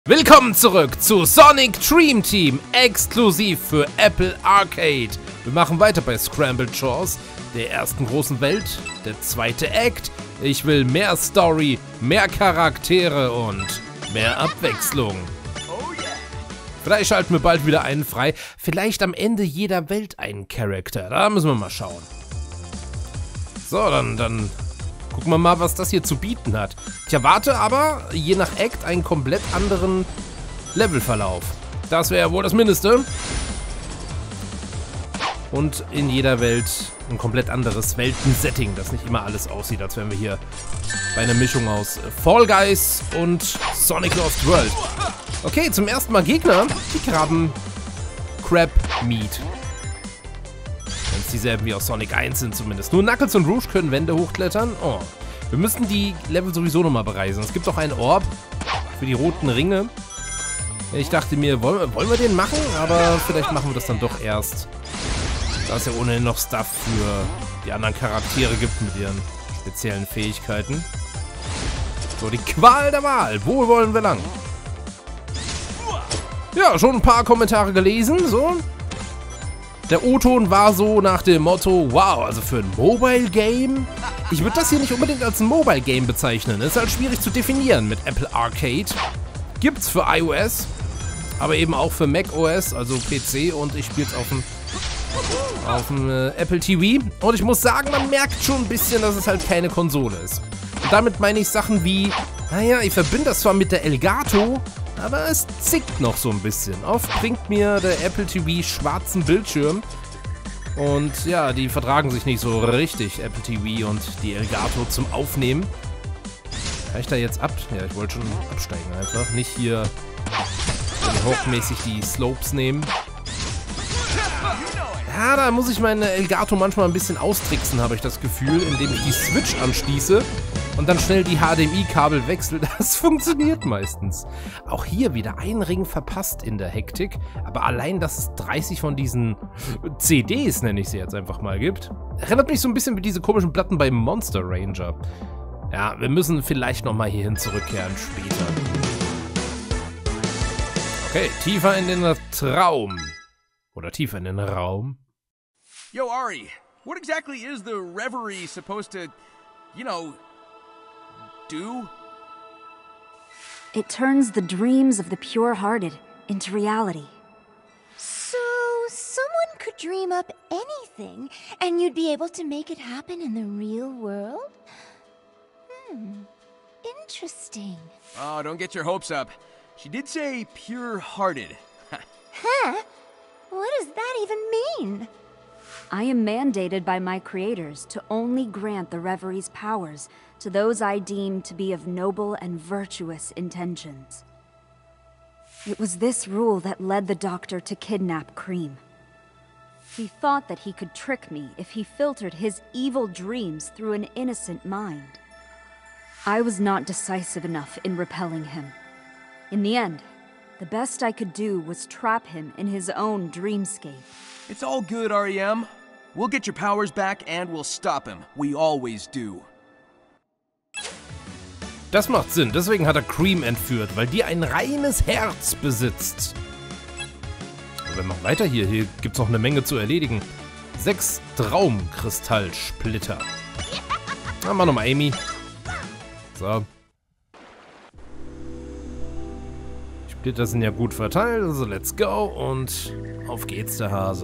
Willkommen zurück zu Sonic Dream Team, exklusiv für Apple Arcade. Wir machen weiter bei Scrambled Shores, der ersten großen Welt, der zweite Act. Ich will mehr Story, mehr Charaktere und mehr Abwechslung. Vielleicht schalten wir bald wieder einen frei, vielleicht am Ende jeder Welt einen Charakter, da müssen wir mal schauen. So, dann gucken wir mal, was das hier zu bieten hat. Ich erwarte aber, je nach Act, einen komplett anderen Levelverlauf. Das wäre ja wohl das Mindeste. Und in jeder Welt ein komplett anderes Weltensetting, dass nicht immer alles aussieht, als wären wir hier bei einer Mischung aus Fall Guys und Sonic Lost World. Okay, zum ersten Mal Gegner, die Krabben Crab Meat. Wenn es dieselben wie aus Sonic 1 sind zumindest. Nur Knuckles und Rouge können Wände hochklettern. Oh. Wir müssen die Level sowieso nochmal bereisen. Es gibt auch einen Orb für die roten Ringe. Ich dachte mir, wollen wir den machen? Aber vielleicht machen wir das dann doch erst. Da es ja ohnehin noch Stuff für die anderen Charaktere gibt mit ihren speziellen Fähigkeiten. So, die Qual der Wahl. Wo wollen wir lang? Ja, schon ein paar Kommentare gelesen, so. Der O-Ton war so nach dem Motto, wow, also für ein Mobile-Game? Ich würde das hier nicht unbedingt als ein Mobile-Game bezeichnen. Ist halt schwierig zu definieren mit Apple Arcade. Gibt's für iOS, aber eben auch für macOS, also PC, und ich spiele es auf dem Apple TV. Und ich muss sagen, man merkt schon ein bisschen, dass es halt keine Konsole ist. Und damit meine ich Sachen wie, naja, ich verbinde das zwar mit der Elgato, aber es zickt noch so ein bisschen. Oft bringt mir der Apple TV schwarzen Bildschirm. Und ja, die vertragen sich nicht so richtig, Apple TV und die Elgato zum Aufnehmen. Kann ich da jetzt ab? Ja, ich wollte schon absteigen einfach. Nicht hier hochmäßig die Slopes nehmen. Ja, da muss ich meine Elgato manchmal ein bisschen austricksen, habe ich das Gefühl, indem ich die Switch anschließe und dann schnell die HDMI-Kabel wechsle. Das funktioniert meistens. Auch hier wieder ein Ring verpasst in der Hektik, aber allein, dass es 30 von diesen CDs, nenne ich sie jetzt einfach mal, gibt, erinnert mich so ein bisschen wie diese komischen Platten bei Monster Ranger. Ja, wir müssen vielleicht nochmal hierhin zurückkehren später. Okay, tiefer in den Traum. Oder tiefer in den Raum. Yo, Ari, what exactly is the Reverie supposed to, you know, do? It turns the dreams of the pure-hearted into reality. So, someone could dream up anything, and you'd be able to make it happen in the real world? Interesting. Oh, don't get your hopes up. She did say pure-hearted. Huh? What does that even mean? I am mandated by my creators to only grant the Reverie's powers to those I deem to be of noble and virtuous intentions. It was this rule that led the Doctor to kidnap Cream. He thought that he could trick me if he filtered his evil dreams through an innocent mind. I was not decisive enough in repelling him. In the end, the best I could do was trap him in his own dreamscape. It's all good, REM. We'll get your powers back and we'll stop him. We always do. Das macht Sinn, deswegen hat er Cream entführt, weil die ein reines Herz besitzt. Aber wir machen weiter hier. Hier gibt es noch eine Menge zu erledigen. 6 Traumkristallsplitter. Na, mach nochmal Amy. So. Splitter sind ja gut verteilt, also let's go und auf geht's, der Hase.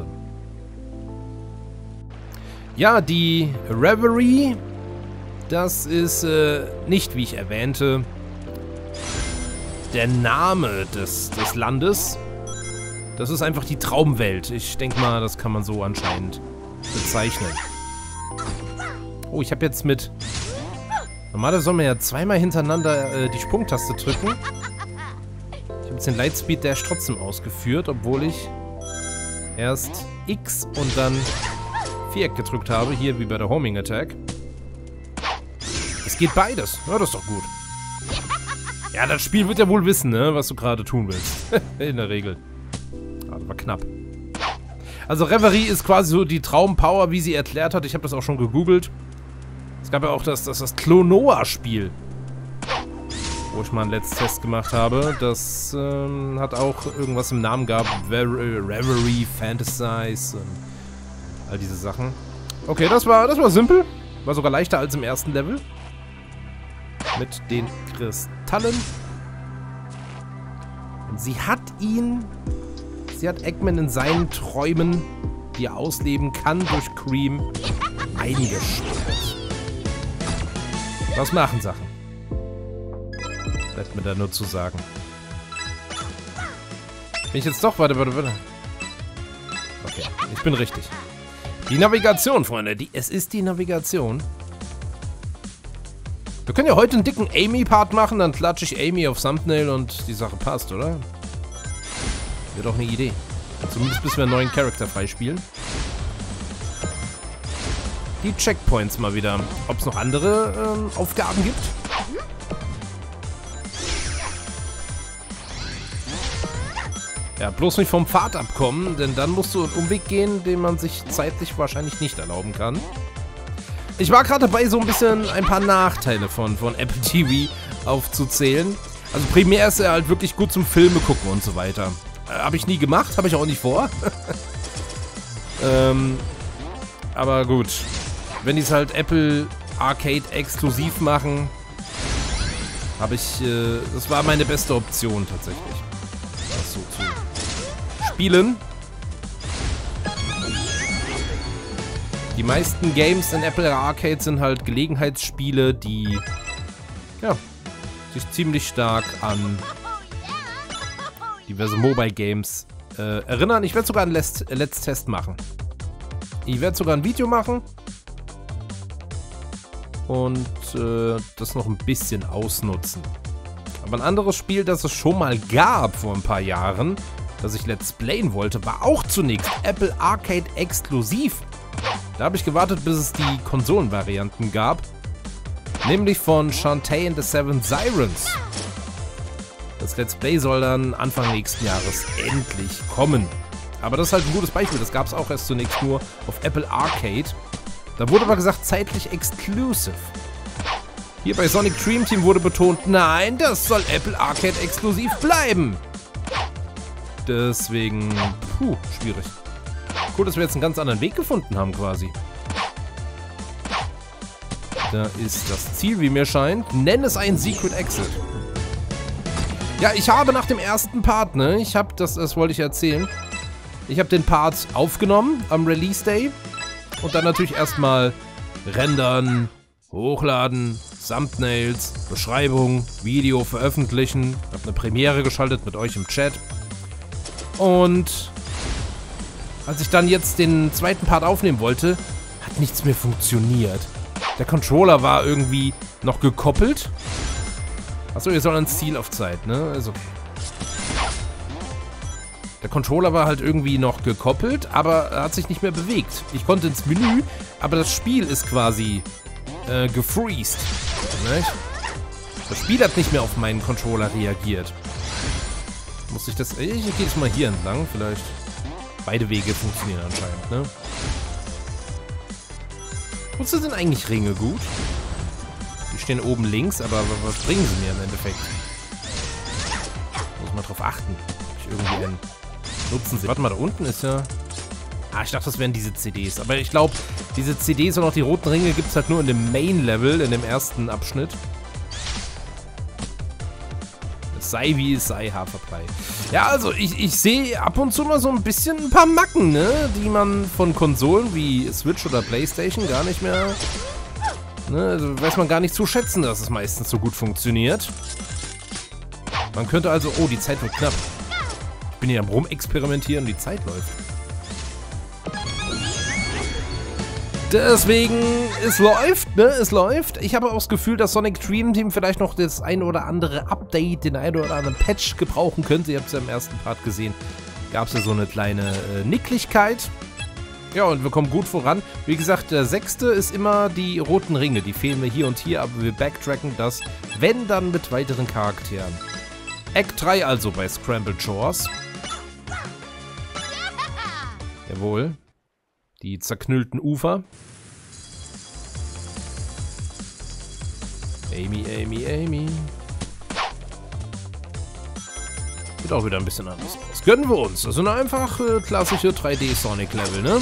Ja, die Reverie, das ist nicht, wie ich erwähnte, der Name des Landes. Das ist einfach die Traumwelt. Ich denke mal, das kann man so anscheinend bezeichnen. Oh, ich habe jetzt mit... Normalerweise soll man ja zweimal hintereinander die Sprungtaste drücken. Ich habe jetzt den Lightspeed Dash trotzdem ausgeführt, obwohl ich erst X und dann Viereck gedrückt habe, hier wie bei der Homing Attack. Es geht beides. Ja, das ist doch gut. Ja, das Spiel wird ja wohl wissen, ne, was du gerade tun willst. In der Regel. Ah, das war knapp. Also Reverie ist quasi so die Traumpower, wie sie erklärt hat. Ich habe das auch schon gegoogelt. Es gab ja auch das Klonoa-Spiel. wo ich mal einen Let's Test gemacht habe. Das hat auch irgendwas im Namen gehabt. Reverie, Fantasize und all diese Sachen. Okay, das war simpel. War sogar leichter als im ersten Level. Mit den Kristallen. Und sie hat Eggman in seinen Träumen, die er ausleben kann, durch Cream eingesperrt. Was machen Sachen? Bleibt mir da nur zu sagen. Bin ich jetzt doch? Warte. Okay, ich bin richtig. Die Navigation, Freunde. Es ist die Navigation. Wir können ja heute einen dicken Amy-Part machen, dann klatsche ich Amy auf Thumbnail und die Sache passt, oder? Wäre doch eine Idee. Zumindest bis wir einen neuen Charakter freispielen. Die Checkpoints mal wieder. Ob es noch andere Aufgaben gibt? Ja, bloß nicht vom Pfad abkommen, denn dann musst du einen Umweg gehen, den man sich zeitlich wahrscheinlich nicht erlauben kann. Ich war gerade dabei, so ein bisschen ein paar Nachteile von Apple TV aufzuzählen. Also primär ist er halt wirklich gut zum Filme gucken und so weiter. Habe ich nie gemacht, habe ich auch nicht vor. Aber gut. Wenn die es halt Apple Arcade exklusiv machen, habe ich... das war meine beste Option tatsächlich. Das so zu spielen. Die meisten Games in Apple Arcade sind halt Gelegenheitsspiele, die ja, sich ziemlich stark an diverse Mobile Games erinnern. Ich werde sogar einen Let's Test machen. Ich werde sogar ein Video machen und das noch ein bisschen ausnutzen. Aber ein anderes Spiel, das es schon mal gab vor ein paar Jahren, das ich Let's Playen wollte, war auch zunächst Apple Arcade exklusiv. Da habe ich gewartet, bis es die Konsolenvarianten gab. Nämlich von Shantae and the Seven Sirens. Das Let's Play soll dann Anfang nächsten Jahres endlich kommen. Aber das ist halt ein gutes Beispiel. Das gab es auch erst zunächst nur auf Apple Arcade. Da wurde aber gesagt, zeitlich exclusive. Hier bei Sonic Dream Team wurde betont, nein, das soll Apple Arcade exklusiv bleiben. Deswegen, schwierig. Cool, dass wir jetzt einen ganz anderen Weg gefunden haben, quasi. Da ist das Ziel, wie mir scheint. Nenn es ein Secret Exit. Ja, ich habe nach dem ersten Part, ne, das wollte ich erzählen. Ich habe den Part aufgenommen am Release Day. Und dann natürlich erstmal rendern, hochladen, Thumbnails, Beschreibung, Video veröffentlichen. Ich habe eine Premiere geschaltet mit euch im Chat. Und als ich dann jetzt den zweiten Part aufnehmen wollte, hat nichts mehr funktioniert. Der Controller war irgendwie noch gekoppelt. Achso, ihr sollt ans Ziel auf Zeit, ne? Ist okay. Der Controller war halt irgendwie noch gekoppelt, aber er hat sich nicht mehr bewegt. Ich konnte ins Menü, aber das Spiel ist quasi gefreezed. Nicht? Das Spiel hat nicht mehr auf meinen Controller reagiert. Muss ich das... Ich gehe jetzt mal hier entlang, vielleicht... Beide Wege funktionieren anscheinend, ne? Wozu sind eigentlich Ringe gut? Die stehen oben links, aber was bringen sie mir im Endeffekt? Muss man drauf achten. Ich irgendwie einen nutzen sie. Warte mal, da unten ist ja... Ah, ich dachte, das wären diese CDs. Aber ich glaube, diese CDs und auch die roten Ringe gibt es halt nur in dem Main-Level, in dem ersten Abschnitt. Es sei wie es sei, Haferbrei. Ja, also ich sehe ab und zu mal so ein bisschen ein paar Macken, ne? Die man von Konsolen wie Switch oder Playstation gar nicht mehr... Ne? Also weiß man gar nicht zu schätzen, dass es meistens so gut funktioniert. Man könnte also... Oh, die Zeit wird knapp. Ich bin hier am Rumexperimentieren, die Zeit läuft. Deswegen, es läuft, ne? Es läuft. Ich habe auch das Gefühl, dass Sonic Dream Team vielleicht noch das ein oder andere Update, den ein oder anderen Patch gebrauchen könnte. Ihr habt es ja im ersten Part gesehen. Gab es ja so eine kleine Nicklichkeit. Ja, und wir kommen gut voran. Wie gesagt, der 6. ist immer die roten Ringe. Die fehlen mir hier und hier, aber wir backtracken das, wenn dann mit weiteren Charakteren. Act 3 also bei Scrambled Shores. Jawohl. Die zerknüllten Ufer. Amy, Amy, Amy. Sieht auch wieder ein bisschen anders aus. Gönnen wir uns. Das sind einfach klassische 3D-Sonic-Level, ne?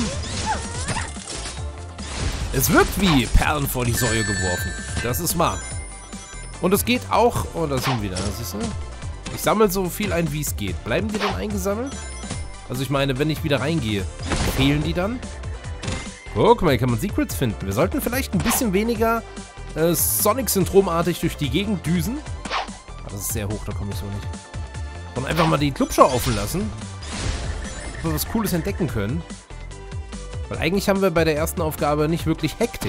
Es wirkt wie Perlen vor die Säue geworfen. Das ist wahr. Und es geht auch... Oh, da sind wir wieder. Siehst du? Ich sammle so viel ein, wie es geht. Bleiben die dann eingesammelt? Also ich meine, wenn ich wieder reingehe, fehlen die dann? Guck mal, hier kann man Secrets finden. Wir sollten vielleicht ein bisschen weniger Sonic-Syndromartig durch die Gegend düsen. Aber das ist sehr hoch, da komme ich so nicht. Und einfach mal die Clubschau offen lassen. Ob wir was Cooles entdecken können. Weil eigentlich haben wir bei der ersten Aufgabe nicht wirklich Hektik.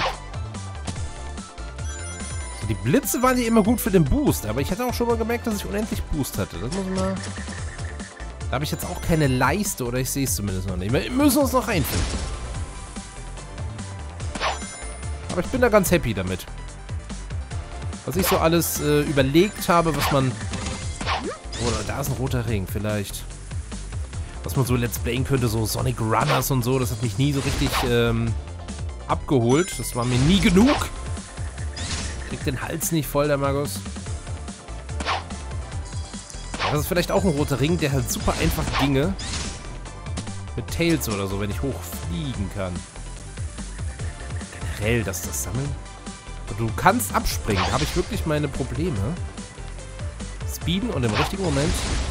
So, die Blitze waren ja immer gut für den Boost. Aber ich hatte auch schon mal gemerkt, dass ich unendlich Boost hatte. Das muss man... Da habe ich jetzt auch keine Leiste, oder ich sehe es zumindest noch nicht. Wir müssen uns noch reinfinden. Aber ich bin da ganz happy damit. Was ich so alles überlegt habe, was man... Oder da ist ein roter Ring, vielleicht. Was man so Let's Playen könnte, so Sonic Runners und so. Das hat mich nie so richtig abgeholt. Das war mir nie genug. Kriegt den Hals nicht voll, der Magus. Ja, das ist vielleicht auch ein roter Ring, der halt super einfach ginge. Mit Tails oder so, wenn ich hochfliegen kann. Generell, das Sammeln. Du kannst abspringen. Da habe ich wirklich meine Probleme. Speeden und im richtigen Moment.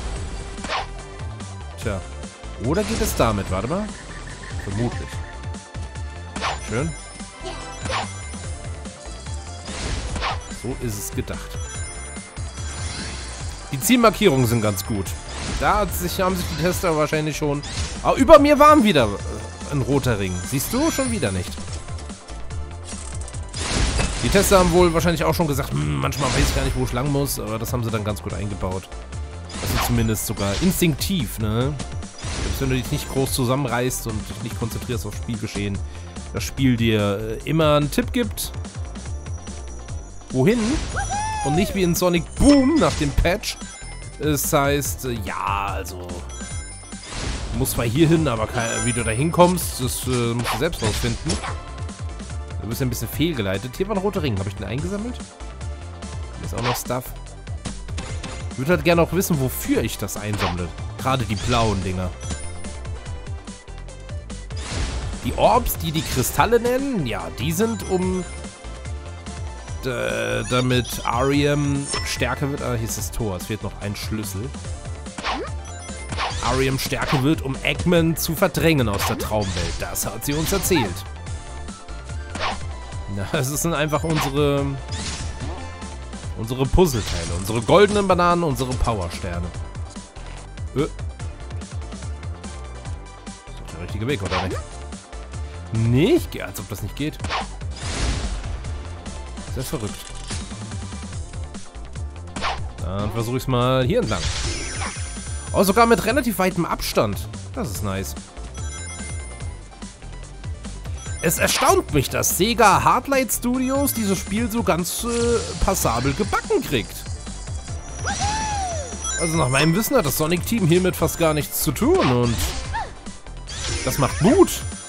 Tja. Oder geht es damit? Warte mal. Vermutlich. Schön. So ist es gedacht. Die Zielmarkierungen sind ganz gut. Da haben sich die Tester wahrscheinlich schon... Aber über mir war wieder ein roter Ring. Siehst du? Schon wieder nicht. Die Tester haben wohl wahrscheinlich auch schon gesagt, manchmal weiß ich gar nicht, wo ich lang muss, aber das haben sie dann ganz gut eingebaut. Also zumindest sogar instinktiv, ne? Selbst wenn du dich nicht groß zusammenreißt und dich nicht konzentrierst aufs Spielgeschehen, das Spiel dir immer einen Tipp gibt, wohin, und nicht wie in Sonic Boom nach dem Patch. Es heißt, ja, also, du musst zwar hier hin, aber wie du da hinkommst, das musst du selbst rausfinden. Du bist ein bisschen fehlgeleitet. Hier war ein roter Ring. Habe ich den eingesammelt? Hier ist auch noch Stuff. Ich würde halt gerne auch wissen, wofür ich das einsammle. Gerade die blauen Dinger. Die Orbs, die Kristalle nennen, ja, die sind damit R.E.M. stärker wird. Ah, hier ist das Tor. Es fehlt noch ein Schlüssel. R.E.M. stärker wird, um Eggman zu verdrängen aus der Traumwelt. Das hat sie uns erzählt. Ja, es sind einfach unsere Puzzleteile. Unsere goldenen Bananen, unsere Powersterne. Ist doch der richtige Weg, oder nicht? Nicht? Als ob das nicht geht. Sehr verrückt. Dann versuche ich es mal hier entlang. Oh, sogar mit relativ weitem Abstand. Das ist nice. Es erstaunt mich, dass Sega Hardlight Studios dieses Spiel so ganz passabel gebacken kriegt. Also nach meinem Wissen hat das Sonic-Team hiermit fast gar nichts zu tun und das macht Mut.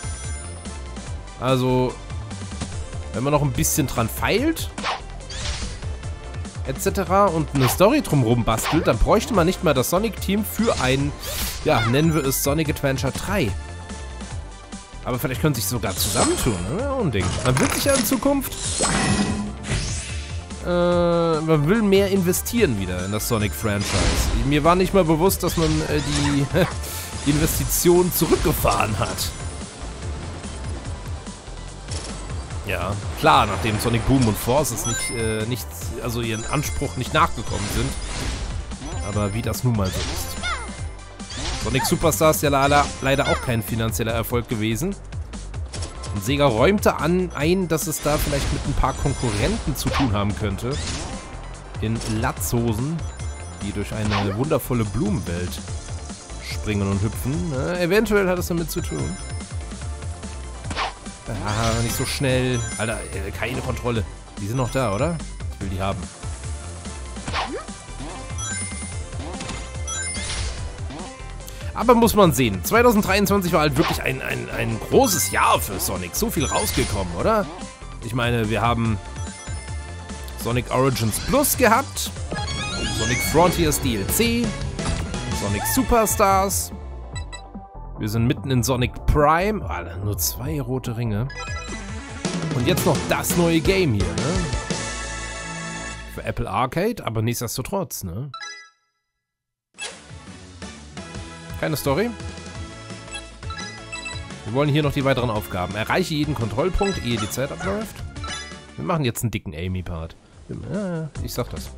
Also, wenn man noch ein bisschen dran feilt, etc. und eine Story drumherum bastelt, dann bräuchte man nicht mal das Sonic-Team für ein, ja, nennen wir es Sonic Adventure 3. Aber vielleicht können sie sich sogar zusammentun, ne? Und Ding. Man will sich ja in Zukunft... man will mehr investieren wieder in das Sonic-Franchise. Mir war nicht mal bewusst, dass man die Investition zurückgefahren hat. Ja, klar, nachdem Sonic Boom und Forces also ihren Anspruch nicht nachgekommen sind. Aber wie das nun mal so ist. Sonic Superstars ist ja leider auch kein finanzieller Erfolg gewesen. Und Sega räumte ein, dass es da vielleicht mit ein paar Konkurrenten zu tun haben könnte. In Latzhosen, die durch eine wundervolle Blumenwelt springen und hüpfen. Eventuell hat es damit zu tun. Ah, nicht so schnell. Alter, keine Kontrolle. Die sind noch da, oder? Ich will die haben. Aber muss man sehen. 2023 war halt wirklich ein großes Jahr für Sonic. So viel rausgekommen, oder? Ich meine, wir haben Sonic Origins Plus gehabt. Sonic Frontiers DLC. Sonic Superstars. Wir sind mitten in Sonic Prime. Alter, nur 2 rote Ringe. Und jetzt noch das neue Game hier, ne? Für Apple Arcade, aber nichtsdestotrotz, ne? Keine Story. Wir wollen hier noch die weiteren Aufgaben. Erreiche jeden Kontrollpunkt, ehe die Zeit abläuft. Wir machen jetzt einen dicken Amy-Part. Ja, ich sag das.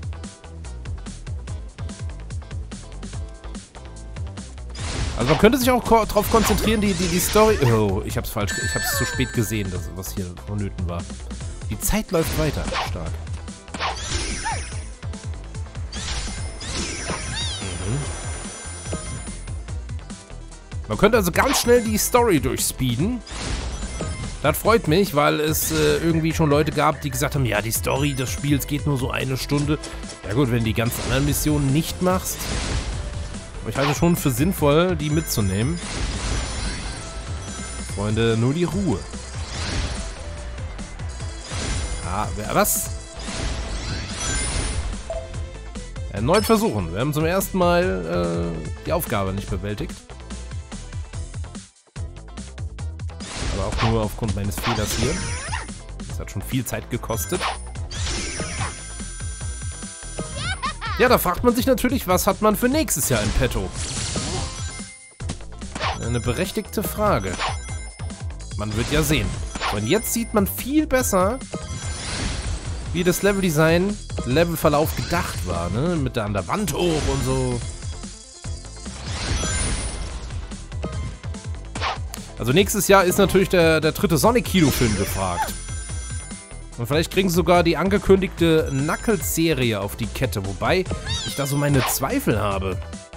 Also man könnte sich auch darauf konzentrieren, die Story... Oh, ich hab's falsch... Ich hab's zu spät gesehen, was hier vonnöten war. Die Zeit läuft weiter. Stark. Man könnte also ganz schnell die Story durchspeeden. Das freut mich, weil es irgendwie schon Leute gab, die gesagt haben, ja, die Story des Spiels geht nur so 1 Stunde. Ja gut, wenn du die ganzen anderen Missionen nicht machst. Aber ich halte schon für sinnvoll, die mitzunehmen. Freunde, nur die Ruhe. Ah, was? Erneut versuchen. Wir haben zum ersten Mal die Aufgabe nicht bewältigt. Aber auch nur aufgrund meines Fehlers hier. Das hat schon viel Zeit gekostet. Ja, da fragt man sich natürlich, was hat man für nächstes Jahr in petto? Eine berechtigte Frage. Man wird ja sehen. Und jetzt sieht man viel besser, wie das Leveldesign, Levelverlauf gedacht war, ne? Mit der an der Wand hoch und so. Also nächstes Jahr ist natürlich der 3. Sonic-Kinofilm gefragt. Und vielleicht kriegen sie sogar die angekündigte Knuckles-Serie auf die Kette, wobei ich da so meine Zweifel habe.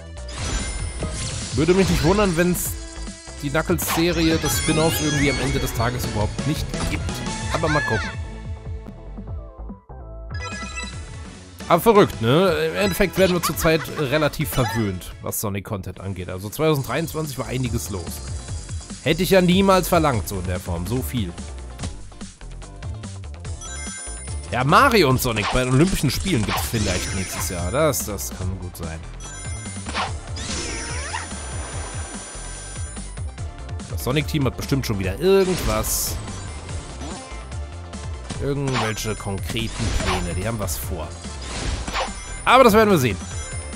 Würde mich nicht wundern, wenn es die Knuckles-Serie, das Spin-off, irgendwie am Ende des Tages überhaupt nicht gibt. Aber mal gucken. Aber verrückt, ne? Im Endeffekt werden wir zurzeit relativ verwöhnt, was Sonic-Content angeht. Also 2023 war einiges los. Hätte ich ja niemals verlangt, so in der Form. So viel. Ja, Mario und Sonic bei den Olympischen Spielen gibt es vielleicht nächstes Jahr. Das kann gut sein. Das Sonic-Team hat bestimmt schon wieder irgendwas. Irgendwelche konkreten Pläne. Die haben was vor. Aber das werden wir sehen.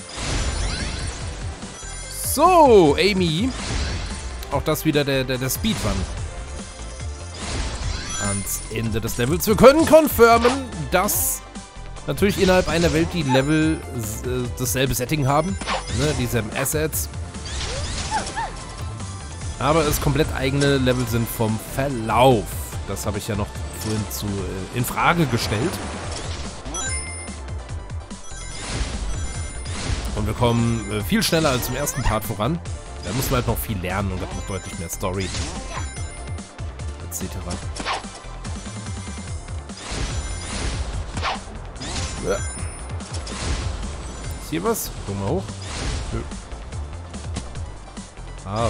So, Amy. Auch das wieder der Speedrun. Ans Ende des Levels. Wir können confirmen, dass natürlich innerhalb einer Welt die Level dasselbe Setting haben. Ne, dieselben Assets. Aber es komplett eigene Level sind vom Verlauf. Das habe ich ja noch vorhin in Frage gestellt. Und wir kommen viel schneller als im ersten Part voran. Da muss man halt noch viel lernen und hat noch deutlich mehr Story. Etc. Ja. Ist hier was? Guck mal hoch. Nö. Aber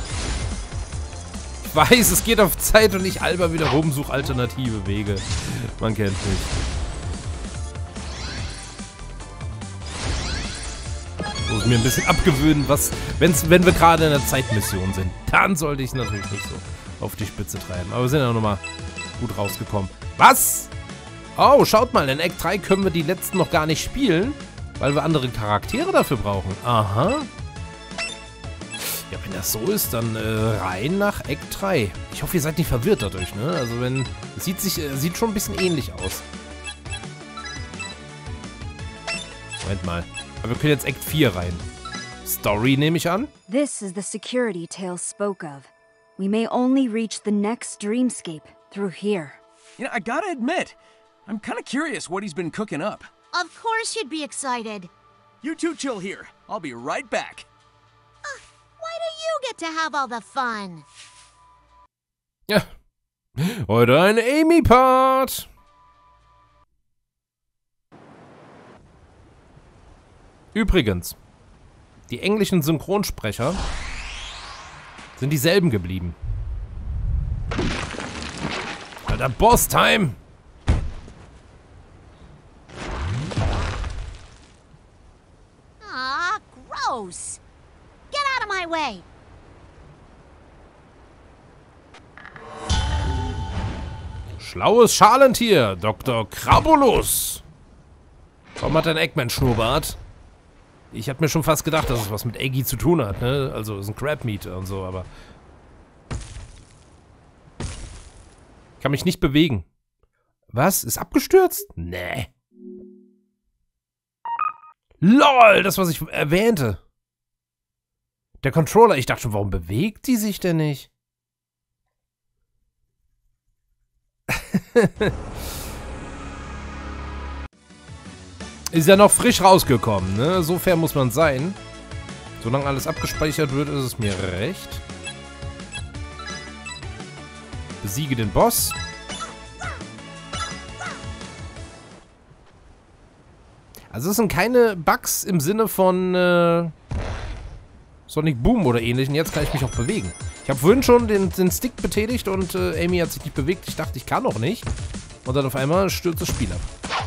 ich weiß, es geht auf Zeit und ich alber wieder rum, suche alternative Wege. Man kennt mich. Muss mir ein bisschen abgewöhnen, wenn wir gerade in einer Zeitmission sind. Dann sollte ich es natürlich nicht so auf die Spitze treiben. Aber wir sind ja noch mal gut rausgekommen. Was? Oh, schaut mal, in Act 3 können wir die letzten noch gar nicht spielen, weil wir andere Charaktere dafür brauchen. Aha. Ja, wenn das so ist, dann rein nach Act 3. Ich hoffe, ihr seid nicht verwirrt dadurch, ne? Also es sieht schon ein bisschen ähnlich aus. Moment mal. Aber wir können jetzt Act 4 rein. Story nehme ich an. This is the security Tails spoke of. We may only reach the next dreamscape through here. You know, I gotta admit, I'm kind of curious what he's been cooking up. Of course you'd be excited. You two chill here. I'll be right back. Why do you get to have all the fun? Ja. Heute ein Amy-Part. Übrigens, die englischen Synchronsprecher sind dieselben geblieben. Alter, Boss-Time! Ah, gross. Gross! Get out of my way! Schlaues Schalentier, Dr. Krabulus. Warum hat er einen Eggman-Schnurrbart? Ich hab mir schon fast gedacht, dass es was mit Eggy zu tun hat, ne? Also, es ist ein Crabmeat und so, aber... Ich kann mich nicht bewegen. Was? Ist abgestürzt? Nee. LOL, das, was ich erwähnte. Der Controller, ich dachte schon, warum bewegt die sich denn nicht? Ist ja noch frisch rausgekommen, ne? So fair muss man sein. Solange alles abgespeichert wird, ist es mir recht. Besiege den Boss. Also es sind keine Bugs im Sinne von Sonic Boom oder ähnlichen. Jetzt kann ich mich auch bewegen. Ich habe vorhin schon den Stick betätigt und Amy hat sich nicht bewegt. Ich dachte, ich kann noch nicht. Und dann auf einmal stürzt das Spiel ab.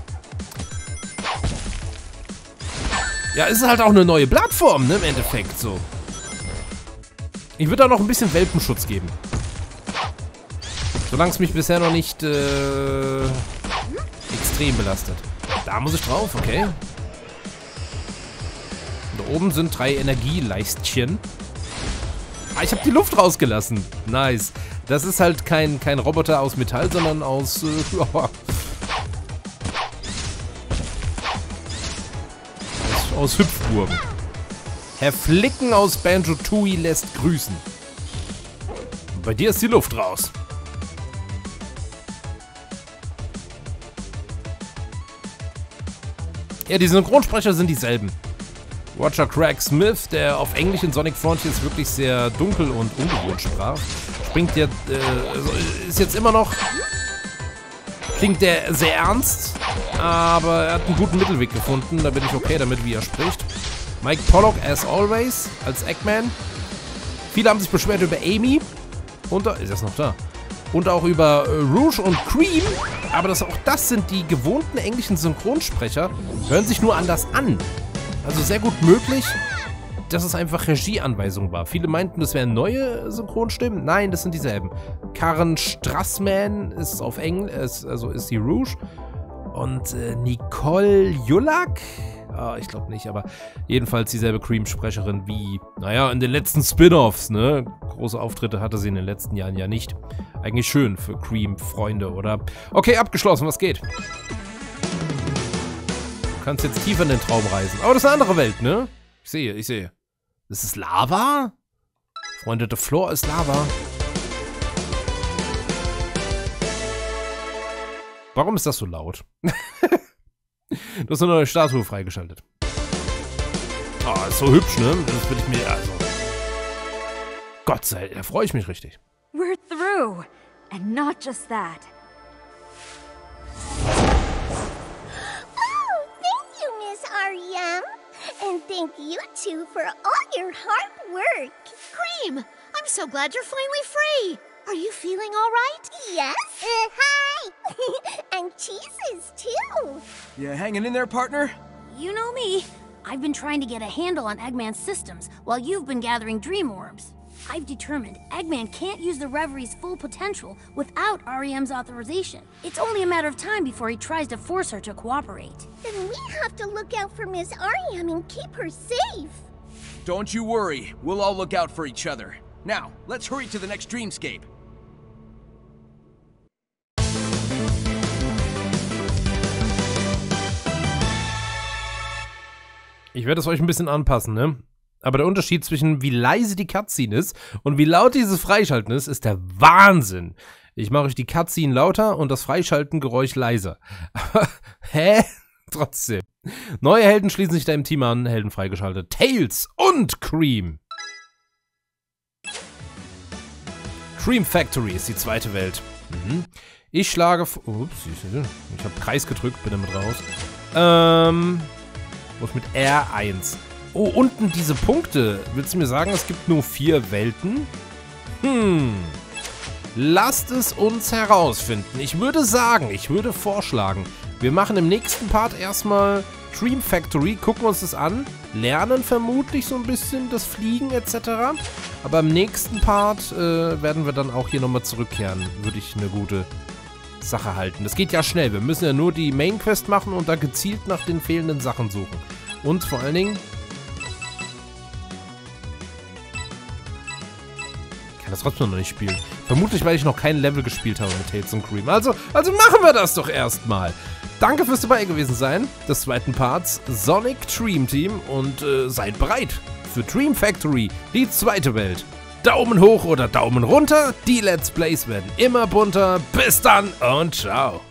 Ja, es ist halt auch eine neue Plattform, ne, im Endeffekt so. Ich würde da noch ein bisschen Welpenschutz geben. Solange es mich bisher noch nicht extrem belastet. Da muss ich drauf, okay. Da oben sind 3 Energieleistchen. Ah, ich habe die Luft rausgelassen. Nice. Das ist halt kein Roboter aus Metall, sondern aus... aus Hüpfburgen. Herr Flicken aus Banjo-Tooie lässt grüßen. Und bei dir ist die Luft raus. Ja, die Synchronsprecher sind dieselben. Roger Craig Smith, der auf Englisch in Sonic Frontiers wirklich sehr dunkel und ungewohnt sprach, springt jetzt, ist jetzt immer noch, klingt der sehr ernst, aber er hat einen guten Mittelweg gefunden, da bin ich okay damit, wie er spricht. Mike Pollock, as always, als Eggman. Viele haben sich beschwert über Amy, ist das noch da? Und auch über Rouge und Cream, aber auch das sind die gewohnten englischen Synchronsprecher, hören sich nur anders an. Also sehr gut möglich, dass es einfach Regieanweisung war. Viele meinten, das wären neue Synchronstimmen. Nein, das sind dieselben. Karen Strassman ist auf Englisch, ist die Rouge. Und Nicole Jullack? Ich glaube nicht, aber jedenfalls dieselbe Cream-Sprecherin wie, naja, in den letzten Spin-Offs, ne? Große Auftritte hatte sie in den letzten Jahren ja nicht. Eigentlich schön für Cream-Freunde, oder? Okay, abgeschlossen, was geht? Du kannst jetzt tiefer in den Traum reisen. Aber das ist eine andere Welt, ne? Ich sehe. Das ist Lava? Freunde, der Floor ist Lava. Warum ist das so laut? Du hast eine neue Statue freigeschaltet. Oh, ist so hübsch, ne? Das würde ich mir, also... Gott sei Dank, da freue ich mich richtig. We're through. And not just that. Oh, thank you, Miss R.E.M. And thank you, too, for all your hard work. Cream! I'm so glad you're finally free! Are you feeling all right? Yes. Hi. And cheeses, too. You hanging in there, partner? You know me. I've been trying to get a handle on Eggman's systems while you've been gathering dream orbs. I've determined Eggman can't use the Reverie's full potential without R.E.M.'s authorization. It's only a matter of time before he tries to force her to cooperate. Then we have to look out for Miss R.E.M. and keep her safe. Don't you worry. We'll all look out for each other. Now, let's hurry to the next dreamscape. Ich werde es euch ein bisschen anpassen, ne? Aber der Unterschied zwischen wie leise die Cutscene ist und wie laut dieses Freischalten ist der Wahnsinn. Ich mache euch die Cutscene lauter und das Freischalten-Geräusch leiser. Aber, hä? Trotzdem. Neue Helden schließen sich da im Team an, Helden freigeschaltet. Tails und Cream. Cream Factory ist die zweite Welt. Ich schlage... Ups, ich habe Kreis gedrückt, bin damit raus. Muss mit R1. Oh, unten diese Punkte. Willst du mir sagen, es gibt nur 4 Welten? Lasst es uns herausfinden. Ich würde vorschlagen, wir machen im nächsten Part erstmal Dream Factory, gucken uns das an, lernen vermutlich so ein bisschen das Fliegen etc. Aber im nächsten Part werden wir dann auch hier nochmal zurückkehren, würde ich eine gute Sache halten. Das geht ja schnell, wir müssen ja nur die Main Quest machen und da gezielt nach den fehlenden Sachen suchen. Und vor allen Dingen... Ich kann das trotzdem noch nicht spielen. Vermutlich, weil ich noch kein Level gespielt habe mit Tales und Cream. Also machen wir das doch erstmal. Danke fürs dabei gewesen sein des zweiten Parts Sonic Dream Team und seid bereit für Dream Factory, die zweite Welt. Daumen hoch oder Daumen runter, die Let's Plays werden immer bunter. Bis dann und ciao.